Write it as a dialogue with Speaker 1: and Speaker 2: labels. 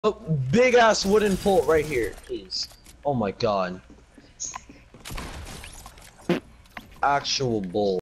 Speaker 1: Oh, big ass wooden pole right here, please. Oh my god. Actual bull.